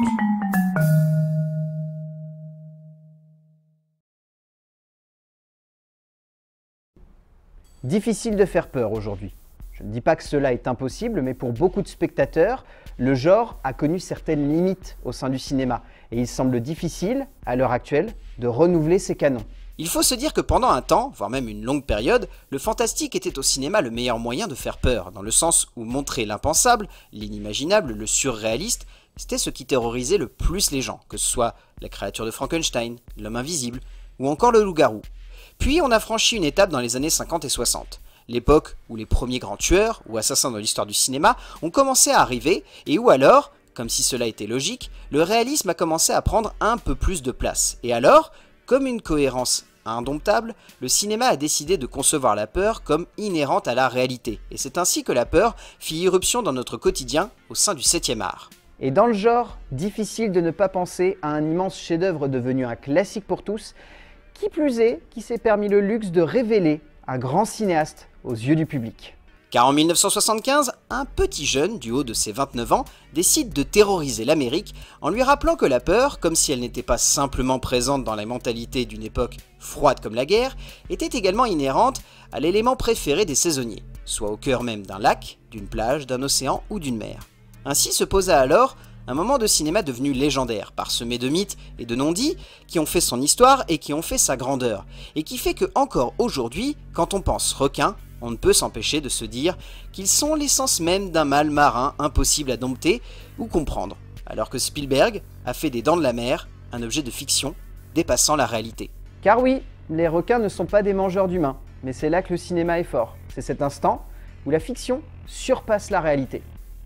Difficile de faire peur aujourd'hui. Je ne dis pas que cela est impossible, mais pour beaucoup de spectateurs, le genre a connu certaines limites au sein du cinéma et il semble difficile, à l'heure actuelle, de renouveler ses canons. Il faut se dire que pendant un temps, voire même une longue période, le fantastique était au cinéma le meilleur moyen de faire peur, dans le sens où montrer l'impensable, l'inimaginable, le surréaliste, c'était ce qui terrorisait le plus les gens, que ce soit la créature de Frankenstein, l'homme invisible, ou encore le loup-garou. Puis on a franchi une étape dans les années 50 et 60, l'époque où les premiers grands tueurs ou assassins de l'histoire du cinéma ont commencé à arriver et où alors, comme si cela était logique, le réalisme a commencé à prendre un peu plus de place. Et alors, comme une cohérence indomptable, le cinéma a décidé de concevoir la peur comme inhérente à la réalité. Et c'est ainsi que la peur fit irruption dans notre quotidien au sein du 7e art. Et dans le genre, difficile de ne pas penser à un immense chef-d'œuvre devenu un classique pour tous, qui plus est, qui s'est permis le luxe de révéler un grand cinéaste aux yeux du public. Car en 1975, un petit jeune du haut de ses 29 ans décide de terroriser l'Amérique en lui rappelant que la peur, comme si elle n'était pas simplement présente dans la mentalité d'une époque froide comme la guerre, était également inhérente à l'élément préféré des saisonniers, soit au cœur même d'un lac, d'une plage, d'un océan ou d'une mer. Ainsi se posa alors un moment de cinéma devenu légendaire, parsemé de mythes et de non-dits qui ont fait son histoire et qui ont fait sa grandeur, et qui fait que encore aujourd'hui, quand on pense requin, on ne peut s'empêcher de se dire qu'ils sont l'essence même d'un mal marin impossible à dompter ou comprendre, alors que Spielberg a fait des Dents de la Mer un objet de fiction dépassant la réalité. Car oui, les requins ne sont pas des mangeurs d'humains, mais c'est là que le cinéma est fort. C'est cet instant où la fiction surpasse la réalité.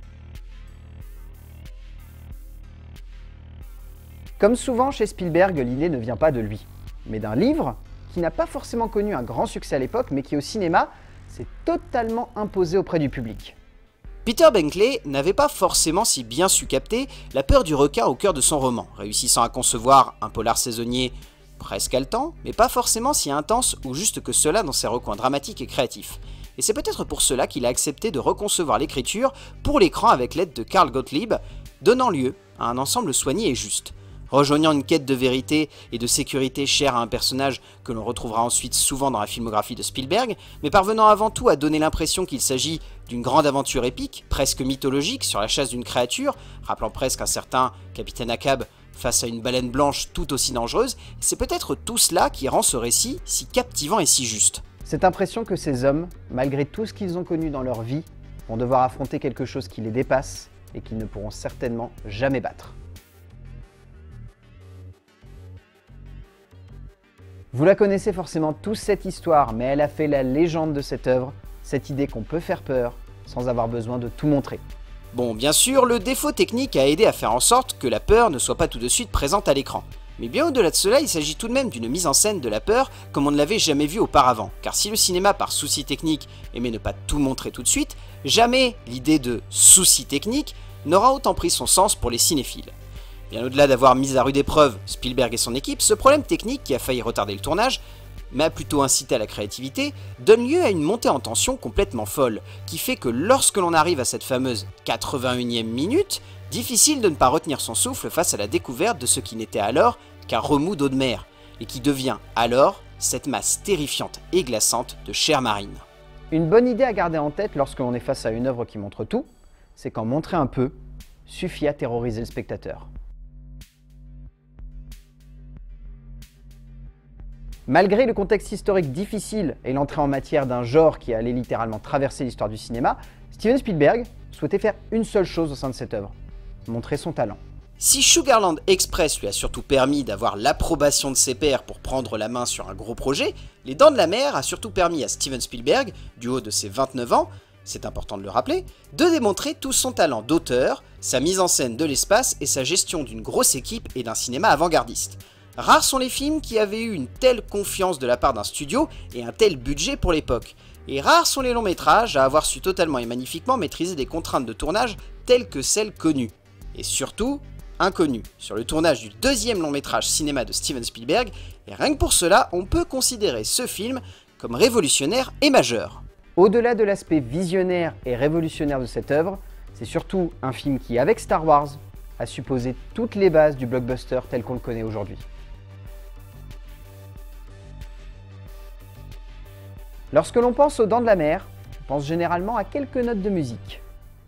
Comme souvent chez Spielberg, l'idée ne vient pas de lui, mais d'un livre qui n'a pas forcément connu un grand succès à l'époque, mais qui au cinéma s'est totalement imposé auprès du public. Peter Benchley n'avait pas forcément si bien su capter la peur du requin au cœur de son roman, réussissant à concevoir un polar saisonnier presque haletant, mais pas forcément si intense ou juste que cela dans ses recoins dramatiques et créatifs. Et c'est peut-être pour cela qu'il a accepté de reconcevoir l'écriture pour l'écran avec l'aide de Carl Gottlieb, donnant lieu à un ensemble soigné et juste. Rejoignant une quête de vérité et de sécurité chère à un personnage que l'on retrouvera ensuite souvent dans la filmographie de Spielberg, mais parvenant avant tout à donner l'impression qu'il s'agit d'une grande aventure épique, presque mythologique, sur la chasse d'une créature, rappelant presque un certain Capitaine Ahab face à une baleine blanche tout aussi dangereuse, c'est peut-être tout cela qui rend ce récit si captivant et si juste. Cette impression que ces hommes, malgré tout ce qu'ils ont connu dans leur vie, vont devoir affronter quelque chose qui les dépasse et qu'ils ne pourront certainement jamais battre. Vous la connaissez forcément tous cette histoire, mais elle a fait la légende de cette œuvre, cette idée qu'on peut faire peur sans avoir besoin de tout montrer. Bon, bien sûr, le défaut technique a aidé à faire en sorte que la peur ne soit pas tout de suite présente à l'écran. Mais bien au-delà de cela, il s'agit tout de même d'une mise en scène de la peur comme on ne l'avait jamais vu auparavant. Car si le cinéma, par souci technique, aimait ne pas tout montrer tout de suite, jamais l'idée de souci technique n'aura autant pris son sens pour les cinéphiles. Bien au-delà d'avoir mis à rude épreuve Spielberg et son équipe, ce problème technique qui a failli retarder le tournage, mais a plutôt incité à la créativité, donne lieu à une montée en tension complètement folle, qui fait que lorsque l'on arrive à cette fameuse 81e minute, difficile de ne pas retenir son souffle face à la découverte de ce qui n'était alors qu'un remous d'eau de mer, et qui devient alors cette masse terrifiante et glaçante de chair marine. Une bonne idée à garder en tête lorsque l'on est face à une œuvre qui montre tout, c'est qu'en montrer un peu suffit à terroriser le spectateur. Malgré le contexte historique difficile et l'entrée en matière d'un genre qui allait littéralement traverser l'histoire du cinéma, Steven Spielberg souhaitait faire une seule chose au sein de cette œuvre, montrer son talent. Si Sugarland Express lui a surtout permis d'avoir l'approbation de ses pairs pour prendre la main sur un gros projet, Les Dents de la Mer a surtout permis à Steven Spielberg, du haut de ses 29 ans, c'est important de le rappeler, de démontrer tout son talent d'auteur, sa mise en scène de l'espace et sa gestion d'une grosse équipe et d'un cinéma avant-gardiste. Rares sont les films qui avaient eu une telle confiance de la part d'un studio et un tel budget pour l'époque. Et rares sont les longs métrages à avoir su totalement et magnifiquement maîtriser des contraintes de tournage telles que celles connues. Et surtout, inconnues, sur le tournage du deuxième long métrage cinéma de Steven Spielberg, et rien que pour cela, on peut considérer ce film comme révolutionnaire et majeur. Au-delà de l'aspect visionnaire et révolutionnaire de cette œuvre, c'est surtout un film qui, avec Star Wars, a su poser toutes les bases du blockbuster tel qu'on le connaît aujourd'hui. Lorsque l'on pense aux Dents de la Mer, on pense généralement à quelques notes de musique.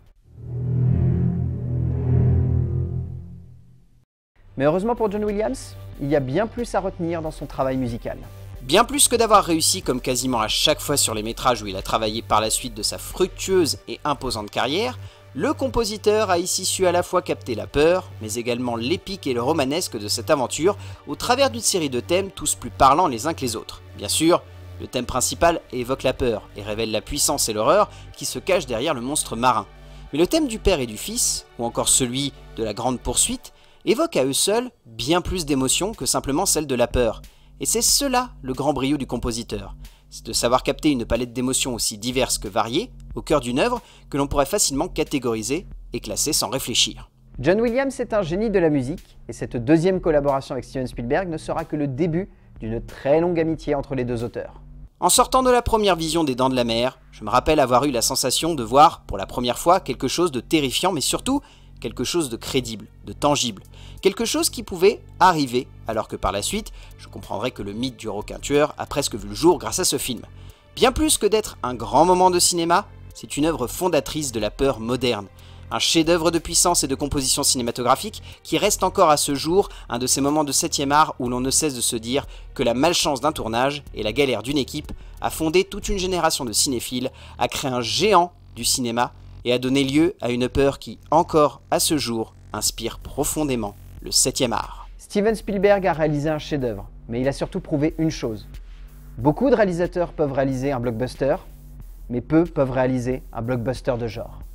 Mais heureusement pour John Williams, il y a bien plus à retenir dans son travail musical. Bien plus que d'avoir réussi comme quasiment à chaque fois sur les métrages où il a travaillé par la suite de sa fructueuse et imposante carrière, le compositeur a ici su à la fois capter la peur, mais également l'épique et le romanesque de cette aventure au travers d'une série de thèmes tous plus parlants les uns que les autres. Bien sûr, le thème principal évoque la peur et révèle la puissance et l'horreur qui se cachent derrière le monstre marin. Mais le thème du père et du fils, ou encore celui de la grande poursuite, évoquent à eux seuls bien plus d'émotions que simplement celle de la peur. Et c'est cela le grand brio du compositeur, c'est de savoir capter une palette d'émotions aussi diverses que variées au cœur d'une œuvre que l'on pourrait facilement catégoriser et classer sans réfléchir. John Williams est un génie de la musique et cette deuxième collaboration avec Steven Spielberg ne sera que le début d'une très longue amitié entre les deux auteurs. En sortant de la première vision des Dents de la Mer, je me rappelle avoir eu la sensation de voir pour la première fois quelque chose de terrifiant mais surtout quelque chose de crédible, de tangible, quelque chose qui pouvait arriver, alors que par la suite, je comprendrai que le mythe du requin tueur a presque vu le jour grâce à ce film. Bien plus que d'être un grand moment de cinéma, c'est une œuvre fondatrice de la peur moderne, un chef-d'œuvre de puissance et de composition cinématographique qui reste encore à ce jour un de ces moments de 7e art où l'on ne cesse de se dire que la malchance d'un tournage et la galère d'une équipe a fondé toute une génération de cinéphiles, a créé un géant du cinéma et a donné lieu à une peur qui, encore à ce jour, inspire profondément le 7e art. Steven Spielberg a réalisé un chef-d'œuvre, mais il a surtout prouvé une chose. Beaucoup de réalisateurs peuvent réaliser un blockbuster, mais peu peuvent réaliser un blockbuster de genre.